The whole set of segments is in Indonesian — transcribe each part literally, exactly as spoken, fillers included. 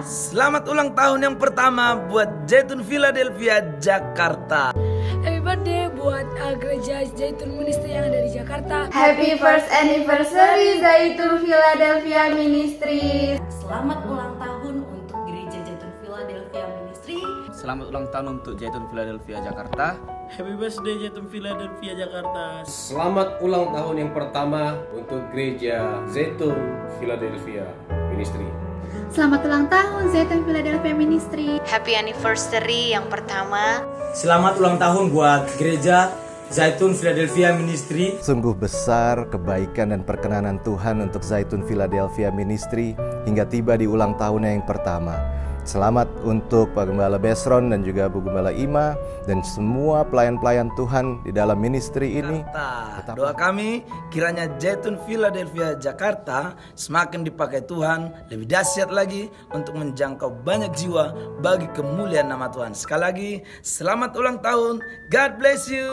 Selamat ulang tahun yang pertama buat Zaitun Philadelphia Jakarta. Happy birthday buat uh, gereja Zaitun Ministry yang ada di Jakarta. Happy first anniversary Zaitun Philadelphia Ministry. Selamat ulang tahun untuk gereja Zaitun Philadelphia Ministry. Selamat ulang tahun untuk Zaitun Philadelphia Jakarta. Happy birthday Zaitun Philadelphia Jakarta. Selamat ulang tahun yang pertama untuk gereja Zaitun Philadelphia Ministry. Selamat ulang tahun Zaitun Philadelphia Ministry. Happy anniversary yang pertama. Selamat ulang tahun buat gereja Zaitun Philadelphia Ministry. Sungguh besar kebaikan dan perkenanan Tuhan untuk Zaitun Philadelphia Ministry hingga tiba di ulang tahunnya yang pertama. Selamat untuk Pak Gembala Besron dan juga Bu Gembala Ima dan semua pelayan-pelayan Tuhan di dalam ministry ini. Tetap doa kami kiranya Zaitun Philadelphia Jakarta semakin dipakai Tuhan lebih dahsyat lagi untuk menjangkau banyak jiwa bagi kemuliaan nama Tuhan. Sekali lagi selamat ulang tahun. God bless you.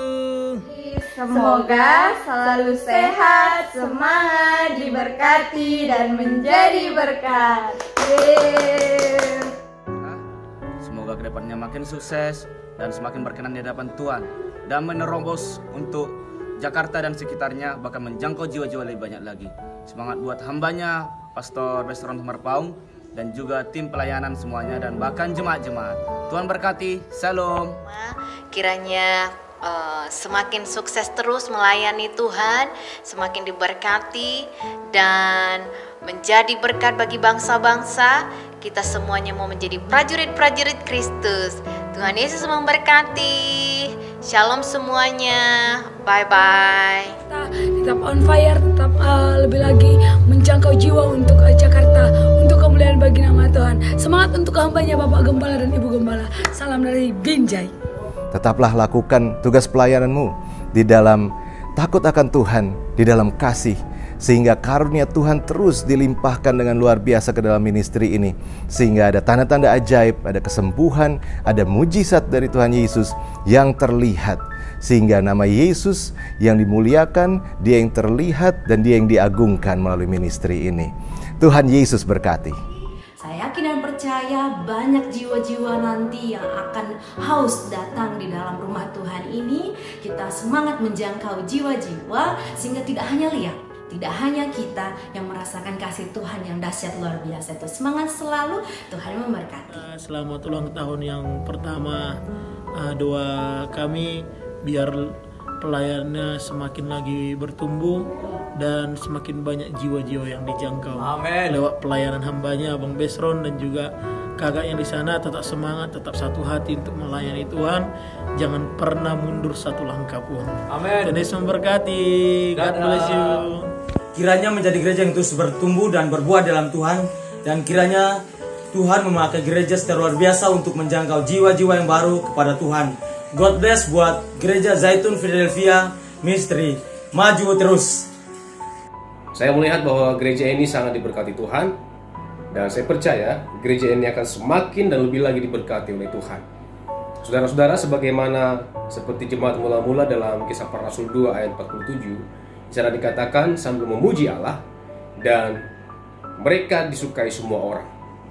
Semoga selalu sehat, semangat, diberkati dan menjadi berkat. Yeay. Semoga kedepannya makin sukses dan semakin berkenan di hadapan Tuhan dan menerobos untuk Jakarta dan sekitarnya, bahkan menjangkau jiwa-jiwa lebih banyak lagi. Semangat buat hambanya, Pastor Besron Humarpaung dan juga tim pelayanan semuanya dan bahkan jemaat-jemaat. Tuhan berkati, Shalom. Kiranya uh, semakin sukses terus melayani Tuhan, semakin diberkati dan menjadi berkat bagi bangsa-bangsa. Kita semuanya mau menjadi prajurit-prajurit Kristus. Tuhan Yesus memberkati. Shalom semuanya. Bye-bye. Kita tetap on fire, tetap uh, lebih lagi menjangkau jiwa untuk uh, Jakarta, untuk kemuliaan bagi nama Tuhan. Semangat untuk hambanya Bapak Gembala dan Ibu Gembala. Salam dari Binjai. Tetaplah lakukan tugas pelayananmu di dalam takut akan Tuhan, di dalam kasih, sehingga karunia Tuhan terus dilimpahkan dengan luar biasa ke dalam ministry ini. Sehingga ada tanda-tanda ajaib, ada kesembuhan, ada mujizat dari Tuhan Yesus yang terlihat. Sehingga nama Yesus yang dimuliakan, Dia yang terlihat dan Dia yang diagungkan melalui ministry ini. Tuhan Yesus berkati. Saya yakin dan percaya banyak jiwa-jiwa nanti yang akan haus datang di dalam rumah Tuhan ini. Kita semangat menjangkau jiwa-jiwa sehingga tidak hanya lihat, tidak hanya kita yang merasakan kasih Tuhan yang dahsyat luar biasa itu. Semangat selalu, Tuhan memberkati. Selamat ulang tahun yang pertama. Doa kami biar pelayannya semakin lagi bertumbuh dan semakin banyak jiwa-jiwa yang dijangkau. Amin. Lewat pelayanan hambanya Abang Besron dan juga kakak yang di sana. Tetap semangat, tetap satu hati untuk melayani Tuhan. Jangan pernah mundur satu langkah pun. Amin. Dan Yesus memberkati. God bless you. Kiranya menjadi gereja yang terus bertumbuh dan berbuah dalam Tuhan. Dan kiranya Tuhan memakai gereja secara luar biasa untuk menjangkau jiwa-jiwa yang baru kepada Tuhan. God bless buat gereja Zaitun Philadelphia Ministry. Maju terus. Saya melihat bahwa gereja ini sangat diberkati Tuhan. Dan saya percaya gereja ini akan semakin dan lebih lagi diberkati oleh Tuhan. Saudara-saudara, sebagaimana seperti jemaat mula-mula dalam Kisah Para Rasul dua ayat empat puluh tujuh, di sana dikatakan sambil memuji Allah dan mereka disukai semua orang.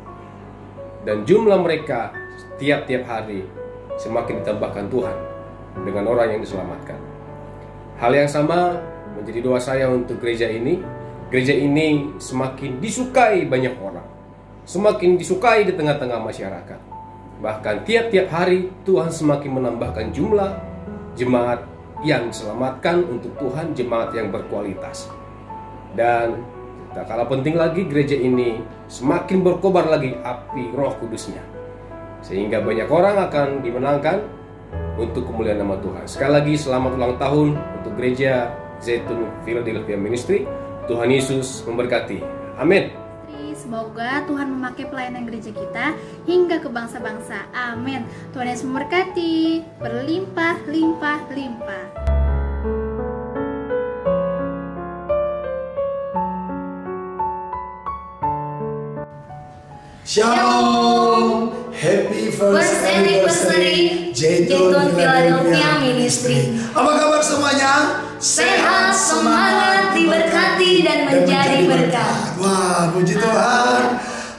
Dan jumlah mereka tiap-tiap hari semakin ditambahkan Tuhan dengan orang yang diselamatkan. Hal yang sama menjadi doa saya untuk gereja ini. Gereja ini semakin disukai banyak orang, semakin disukai di tengah-tengah masyarakat. Bahkan tiap-tiap hari Tuhan semakin menambahkan jumlah jemaat yang diselamatkan untuk Tuhan, jemaat yang berkualitas. Dan tak kalah penting lagi, gereja ini semakin berkobar lagi api Roh Kudusnya, sehingga banyak orang akan dimenangkan untuk kemuliaan nama Tuhan. Sekali lagi selamat ulang tahun untuk gereja Zaitun Philadelphia Ministry. Tuhan Yesus memberkati. Amin. Semoga Tuhan memakai pelayanan gereja kita hingga ke bangsa-bangsa. Amin. Tuhan Yesus memberkati. Berlimpah, limpah, limpah. Shalom. Happy first anniversary Zaitun Philadelphia Ministry. Apa kabar semuanya? Sehat, semangat, diberkati dan menjadi berkat. Wah, puji Tuhan.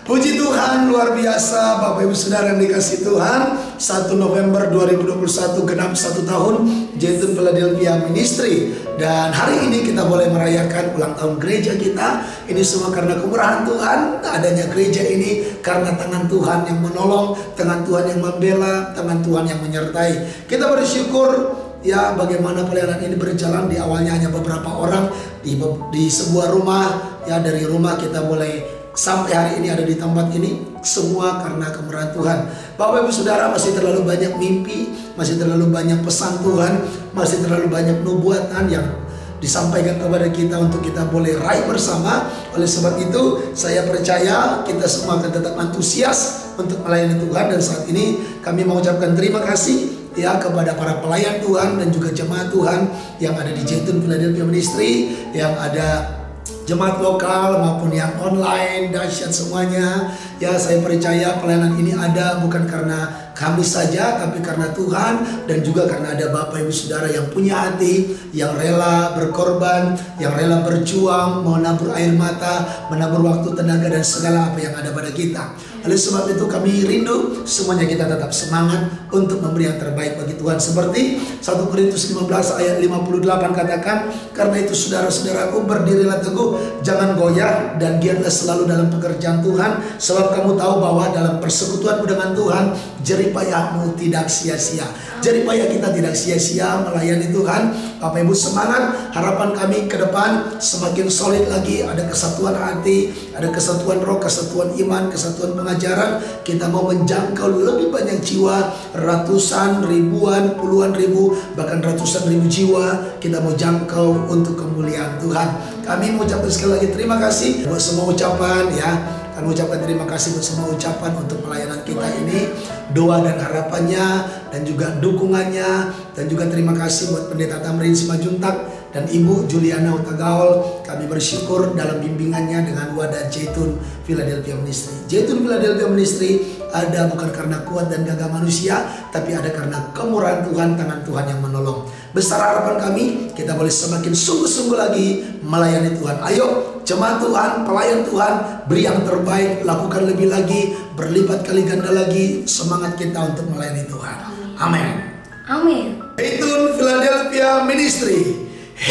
Puji Tuhan, luar biasa Bapak Ibu Saudara yang dikasih Tuhan. Satu November dua ribu dua puluh satu genap satu tahun Zaitun Philadelphia Ministry. Dan hari ini kita boleh merayakan ulang tahun gereja kita. Ini semua karena kemurahan Tuhan. Adanya gereja ini karena tangan Tuhan yang menolong, tangan Tuhan yang membela, tangan Tuhan yang menyertai. Kita bersyukur ya bagaimana pelayanan ini berjalan. Di awalnya hanya beberapa orang di, di sebuah rumah. Ya dari rumah kita boleh sampai hari ini ada di tempat ini, semua karena kemurahan Tuhan. Bapak Ibu Saudara, masih terlalu banyak mimpi, masih terlalu banyak pesan Tuhan, masih terlalu banyak nubuatan yang disampaikan kepada kita untuk kita boleh raih bersama. Oleh sebab itu saya percaya kita semua akan tetap antusias untuk melayani Tuhan. Dan saat ini kami mengucapkan terima kasih ya kepada para pelayan Tuhan dan juga jemaat Tuhan yang ada di Zaitun Philadelphia Ministry, yang ada jemaat lokal maupun yang online, dahsyat semuanya. Ya saya percaya pelayanan ini ada bukan karena kami saja, tapi karena Tuhan dan juga karena ada Bapak Ibu Saudara yang punya hati, yang rela berkorban, yang rela berjuang, menabur air mata, menabur waktu, tenaga dan segala apa yang ada pada kita. Oleh sebab itu kami rindu semuanya kita tetap semangat untuk memberi yang terbaik bagi Tuhan. Seperti satu Korintus lima belas ayat lima puluh delapan katakan, karena itu saudara-saudaraku berdirilah teguh, jangan goyah dan giatlah selalu dalam pekerjaan Tuhan, sebab kamu tahu bahwa dalam persekutuanmu dengan Tuhan jerih payahmu tidak sia-sia. Jerih payah kita tidak sia-sia melayani Tuhan. Bapak Ibu semangat, harapan kami ke depan semakin solid lagi, ada kesatuan hati, ada kesatuan roh, kesatuan iman, kesatuan pengajaran. Kita mau menjangkau lebih banyak jiwa, ratusan, ribuan, puluhan ribu, bahkan ratusan ribu jiwa kita mau jangkau untuk kemuliaan Tuhan. Kami mengucapkan sekali lagi terima kasih buat semua ucapan ya. Kami ucapkan terima kasih buat semua ucapan untuk pelayanan kita ini, doa dan harapannya dan juga dukungannya, dan juga terima kasih buat Pendeta Tamrin Simajuntak dan Ibu Juliana Utagaol. Kami bersyukur dalam bimbingannya dengan wadah Zaitun Philadelphia Ministry. Zaitun Philadelphia Ministry ada bukan karena kuat dan gagah manusia, tapi ada karena kemurahan Tuhan, tangan Tuhan yang menolong. Besar harapan kami, kita boleh semakin sungguh-sungguh lagi melayani Tuhan. Ayo jemaat Tuhan, pelayan Tuhan, beri yang terbaik, lakukan lebih lagi, berlipat kali ganda lagi semangat kita untuk melayani Tuhan. Amin. Amin. Zaitun Philadelphia Ministry,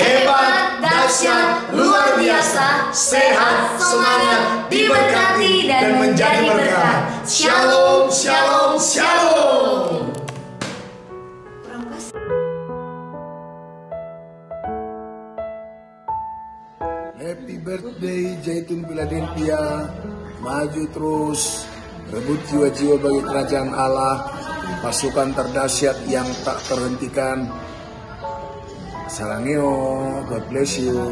hebat, dahsyat, luar biasa, sehat, semangat, diberkati dan menjadi berkat. Shalom, shalom, shalom. Happy birthday Zaitun Philadelphia. Maju terus, rebut jiwa-jiwa bagi kerajaan Allah, pasukan terdahsyat yang tak terhentikan. Sarangeo, God bless you.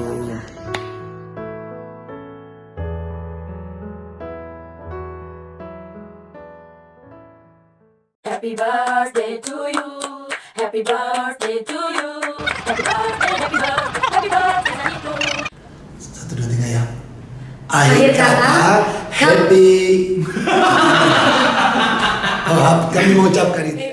Happy birthday to you. Happy birthday to you. Happy birthday, happy birthday, happy birthday Zaitun. Satu, dua, tiga ya. Akhir kata, happy. Oh, kami mengucapkan itu.